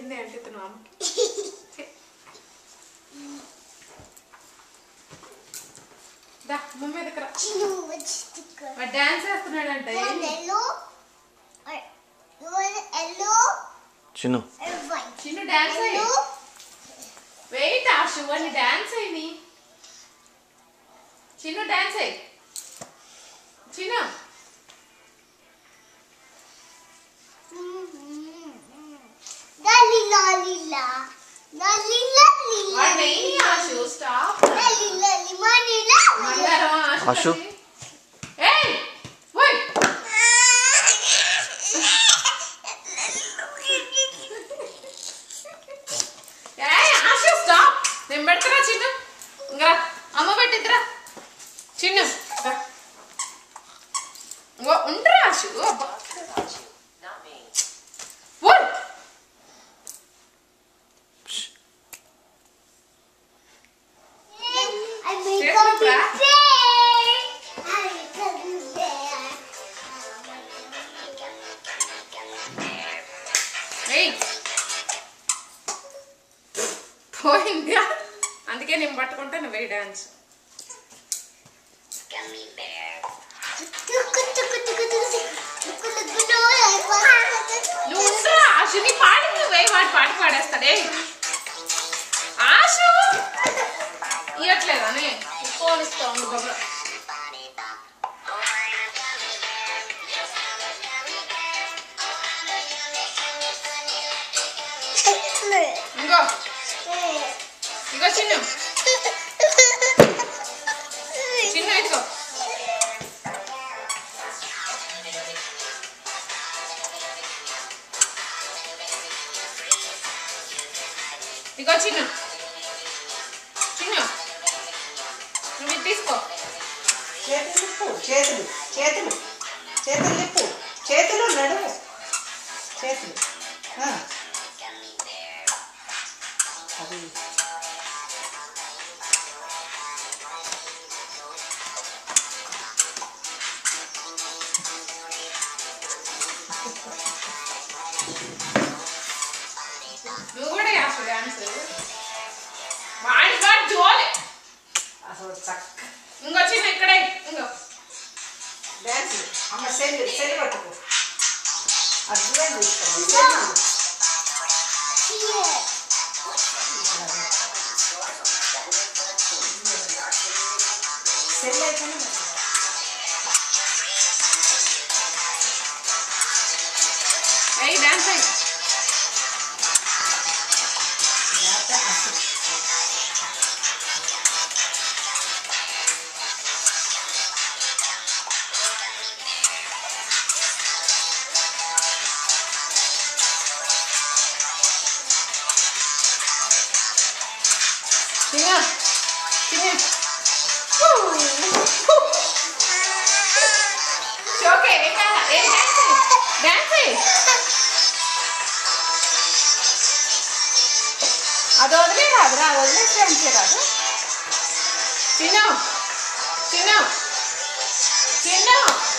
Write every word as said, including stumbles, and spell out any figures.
పెట్టింది అంటున్నాం దా మమ్మీ దగ్గర డాన్స్ చేస్తున్నాడంట చిన్ను చిన్ను డాన్స్ అయ్యి వెయిట్ ఆశు అని డాన్స్ అయ్యి చిన్ను డాన్స్ అయ్యి చిన్ను ఆశు నేను పెడతారా చిన్ను ఇంకా అమ్మ పెట్టిద్దిరా చిన్ను ఉండరా ఆశు పోయింది అందుకే నేను పట్టుకుంటాను వెయ్యి డాన్స్ నువ్వు ఉండరా ఆశు నీ పాడి నువ్వే వాడి పాట పాడేస్తాడే ఆశు ఇవ్వట్లేదని పోనిస్తా ఉండు గొప్ప ఇంకో ఇంకో చిన్ను చిన్న ఇదిగో ఇదిగో చిన్ను చిన్ను నువ్వు ఇది తీసుకో చేతులు తిప్పు చేతులు చేతులు చేతులు తిప్పు చేతులు నడుము చేతులు అది నువ్వు కూడా చేస్తా డాన్స్ వాడి వాడి జోలే అసలు చక్క ఇంకో చిన్న ఇక్కడే ఇంకో డాన్స్ అమ్మ సెల్ సెల్ పట్టుకో అది దూరం తీసుకో సెల్ అయితేనే అయ్యి డాన్స్ అయ్యి చిన్న చిన్న ఓకే డాన్స్ అది వదిలే రాదురా అది వదిలేసి డాన్స్ రాదు చిన్న చిన్న చిన్న